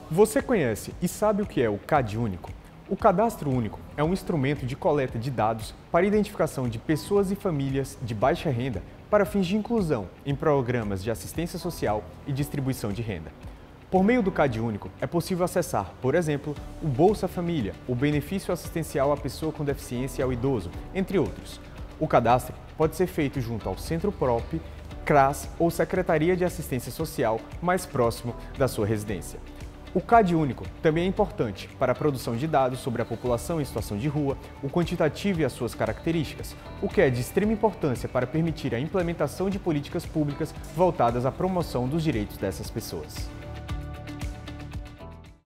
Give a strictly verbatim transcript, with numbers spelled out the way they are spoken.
Você conhece e sabe o que é o C A D único? O Cadastro Único é um instrumento de coleta de dados para identificação de pessoas e famílias de baixa renda para fins de inclusão em programas de assistência social e distribuição de renda. Por meio do C A D único, é possível acessar, por exemplo, o Bolsa Família, o benefício assistencial à pessoa com deficiência e ao idoso, entre outros. O cadastro pode ser feito junto ao Centro P R O P, C R A S ou Secretaria de Assistência Social mais próximo da sua residência. O C A D único também é importante para a produção de dados sobre a população em situação de rua, o quantitativo e as suas características, o que é de extrema importância para permitir a implementação de políticas públicas voltadas à promoção dos direitos dessas pessoas.